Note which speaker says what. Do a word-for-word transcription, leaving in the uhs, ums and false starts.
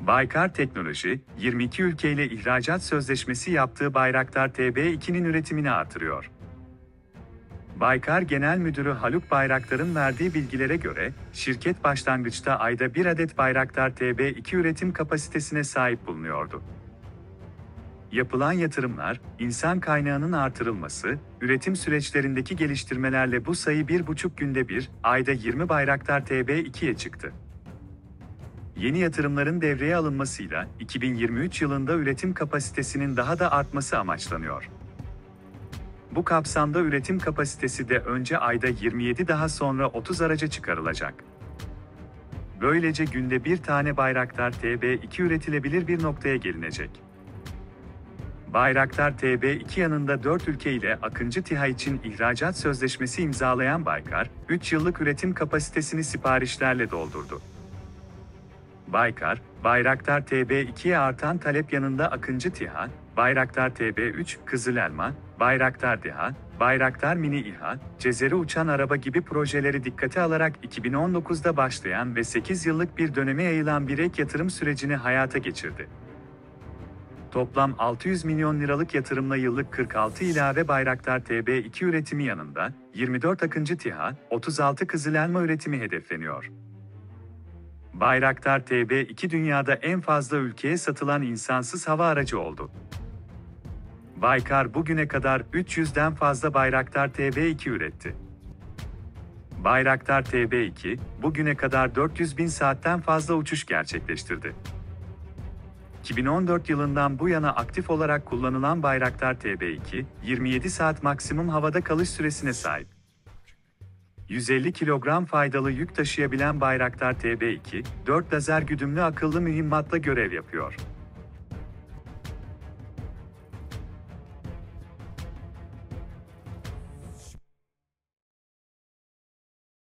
Speaker 1: Baykar Teknoloji, yirmi iki ülkeyle ihracat sözleşmesi yaptığı Bayraktar T B iki'nin üretimini artırıyor. Baykar Genel Müdürü Haluk Bayraktar'ın verdiği bilgilere göre, şirket başlangıçta ayda bir adet Bayraktar T B iki üretim kapasitesine sahip bulunuyordu. Yapılan yatırımlar, insan kaynağının artırılması, üretim süreçlerindeki geliştirmelerle bu sayı bir buçuk günde bir, ayda yirmi Bayraktar T B iki'ye çıktı. Yeni yatırımların devreye alınmasıyla iki bin yirmi üç yılında üretim kapasitesinin daha da artması amaçlanıyor. Bu kapsamda üretim kapasitesi de önce ayda yirmi yedi daha sonra otuz araca çıkarılacak. Böylece günde bir tane Bayraktar T B iki üretilebilir bir noktaya gelinecek. Bayraktar T B iki yanında dört ülke ile Akıncı TİHA için ihracat sözleşmesi imzalayan Baykar, üç yıllık üretim kapasitesini siparişlerle doldurdu. Baykar, Bayraktar T B iki'ye artan talep yanında Akıncı TİHA, Bayraktar T B üç, Kızılelma, Bayraktar DİHA, Bayraktar Mini İHA, Cezeri uçan araba gibi projeleri dikkate alarak iki bin on dokuz'da başlayan ve sekiz yıllık bir döneme yayılan bir ek yatırım sürecini hayata geçirdi. Toplam altı yüz milyon liralık yatırımla yıllık kırk altı ilave Bayraktar T B iki üretimi yanında, yirmi dört Akıncı TİHA, otuz altı Kızılelma üretimi hedefleniyor. Bayraktar T B iki dünyada en fazla ülkeye satılan insansız hava aracı oldu. Baykar bugüne kadar üç yüz'den fazla Bayraktar T B iki üretti. Bayraktar T B iki, bugüne kadar dört yüz bin saatten fazla uçuş gerçekleştirdi. iki bin on dört yılından bu yana aktif olarak kullanılan Bayraktar T B iki, yirmi yedi saat maksimum havada kalış süresine sahip. yüz elli kilogram faydalı yük taşıyabilen Bayraktar T B iki, dört lazer güdümlü akıllı mühimmatla görev yapıyor.